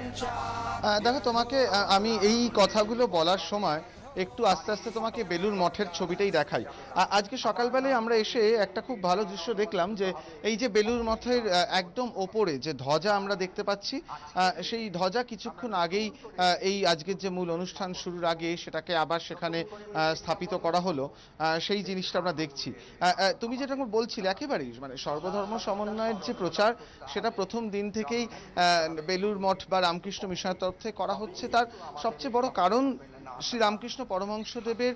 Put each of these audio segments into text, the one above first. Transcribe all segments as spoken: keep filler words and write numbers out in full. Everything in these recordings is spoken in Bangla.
দেখো, তোমাকে আমি এই কথাগুলো বলার সময় একটু আস্তে আস্তে তোমাকে বেলুর মঠের ছবিটাই দেখাই। আজকে সকালবেলায় আমরা এসে একটা খুব ভালো দৃশ্য দেখলাম, যে এই যে বেলুর মঠের একদম ওপরে যে ধ্বজা আমরা দেখতে পাচ্ছি, সেই ধ্বজা কিছুক্ষণ আগেই এই আজকের যে মূল অনুষ্ঠান শুরুর আগে সেটাকে আবার সেখানে স্থাপিত করা হলো, সেই জিনিসটা আমরা দেখছি। তুমি যেটা বলছিলে একেবারেই মানে সর্বধর্ম সমন্বয়ের যে প্রচার, সেটা প্রথম দিন থেকেই বেলুর মঠ বা রামকৃষ্ণ মিশনের তরফ থেকে করা হচ্ছে। তার সবচেয়ে বড় কারণ শ্রী রামকৃষ্ণ পরমহংসদেবের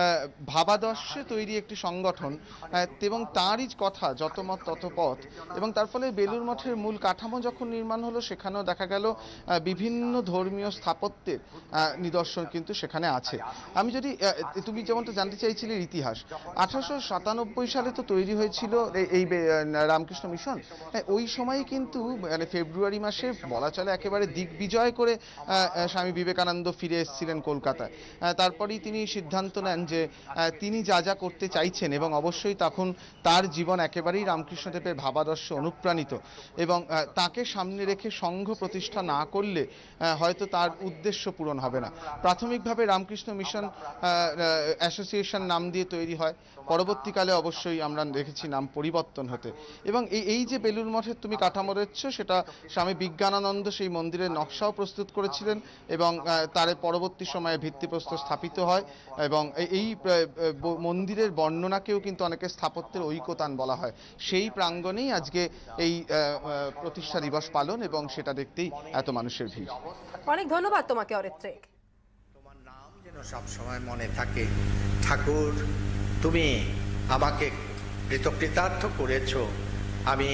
ভাবাদর্শে তৈরি একটি সংগঠন, এবং তাঁরই কথা যত মত তত পথ। এবং তার ফলে বেলুর মঠের মূল কাঠামো যখন নির্মাণ হলো, সেখানেও দেখা গেল বিভিন্ন ধর্মীয় স্থাপত্যের নিদর্শন কিন্তু সেখানে আছে। আমি যদি, তুমি যেমনটা জানতে চাইছিলে ইতিহাস, আঠারোশো সাতানব্বই সালে তো তৈরি হয়েছিল এই রামকৃষ্ণ মিশন। ওই সময় কিন্তু মানে ফেব্রুয়ারি মাসে বলা চলে একেবারে দিগ্বিজয় করে স্বামী বিবেকানন্দ ফিরে এসেছিলেন কলকাতায়। তারপরেই তিনি সিদ্ধান্ত নেন যে তিনি যা যা করতে চাইছেন, এবং অবশ্যই তখন তার জীবন একেবারেই রামকৃষ্ণদেবের ভাবাদর্শে অনুপ্রাণিত, এবং তাকে সামনে রেখে সংঘ প্রতিষ্ঠা না করলে হয়তো তার উদ্দেশ্য পূরণ হবে না। প্রাথমিকভাবে রামকৃষ্ণ মিশন অ্যাসোসিয়েশন নাম দিয়ে তৈরি হয়, পরবর্তীকালে অবশ্যই আমরা দেখেছি নাম পরিবর্তন হতে। এবং এই যে বেলুর মঠের তুমি কাঠামো দেখছো, সেটা স্বামী বিজ্ঞানানন্দ সেই মন্দিরের নকশাও প্রস্তুত করেছিলেন, এবং তার পরবর্তী সময়ে ভিত্তিপ্রস্তর স্থাপিত হয়। এবং এই মন্দিরের বর্ণনাকেও কিন্তু অনেকে স্থাপত্যের ঐকতান বলা হয়। সেই প্রাঙ্গণেই আজকে এই প্রতিষ্ঠা দিবস পালন, এবং সেটা দেখতেই এত মানুষের ভিড়। অনেক ধন্যবাদ তোমাকে অরিত্রিক। তোমার নাম যেন সব সময় মনে থাকে। ঠাকুর, তুমি আমাকে কৃতকৃতার্থ করেছো। আমি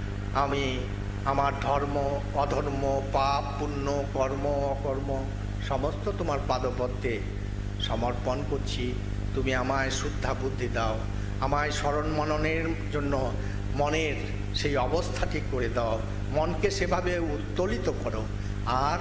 আমি আমার ধর্ম অধর্ম, পাপ পুণ্য, কর্ম অকর্ম সমস্ত তোমার পাদপদ্মে সমর্পণ করছি। তুমি আমায় শুদ্ধা বুদ্ধি দাও, আমায় স্মরণ মননের জন্য মনের সেই অবস্থা ঠিক করে দাও, মনকে সেভাবে উত্তোলিত করো। আর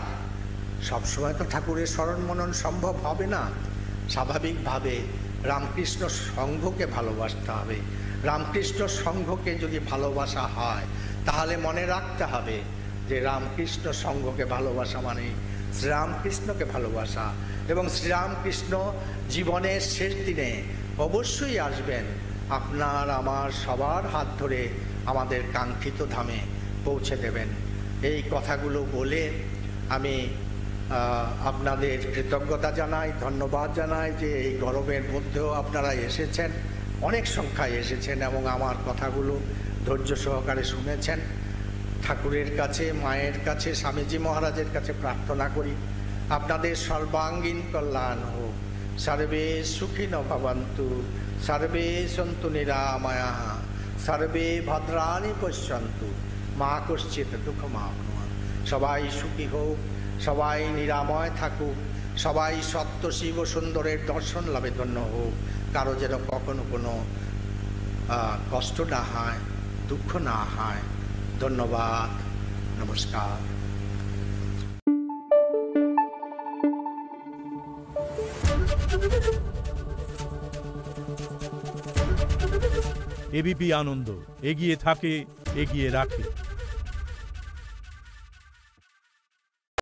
সবসময় তো ঠাকুরের স্মরণ মনন সম্ভব হবে না। স্বাভাবিকভাবে রামকৃষ্ণ সংঘকে ভালোবাসতে হবে। রামকৃষ্ণ সংঘকে যদি ভালোবাসা হয়, তাহলে মনে রাখতে হবে যে রামকৃষ্ণ সংঘকে ভালোবাসা মানে শ্রীরামকৃষ্ণকে ভালোবাসা। এবং শ্রীরামকৃষ্ণ জীবনের শেষ দিনে অবশ্যই আসবেন, আপনার আমার সবার হাত ধরে আমাদের কাঙ্ক্ষিত ধামে পৌঁছে দেবেন। এই কথাগুলো বলে আমি আপনাদের কৃতজ্ঞতা জানাই, ধন্যবাদ জানাই যে এই গরমের মধ্যেও আপনারা এসেছেন, অনেক সংখ্যায় এসেছেন, এবং আমার কথাগুলো ধৈর্য সহকারে শুনেছেন। ঠাকুরের কাছে, মায়ের কাছে, স্বামীজি মহারাজের কাছে প্রার্থনা করি আপনাদের সর্বাঙ্গীন কল্যাণ হোক। সর্বে সুখিনো ভবন্তু, সর্বে সন্তু নিরাময়াঃ, সর্বে ভদ্রাণি পশ্যন্তু, মা কশ্চিৎ দুঃখমাপ্নুয়াৎ। সবাই সুখী হোক, সবাই নিরাময় থাকুক, সবাই সত্য শিব সুন্দরের দর্শন লাভে ধন্য হোক। কারো যেন কখনো কোনো কষ্ট না হয়, দুঃখ না হয়। ধন্যবাদ, নমস্কার। এবিপি আনন্দ এগিয়ে থাকে, এগিয়ে রাখে।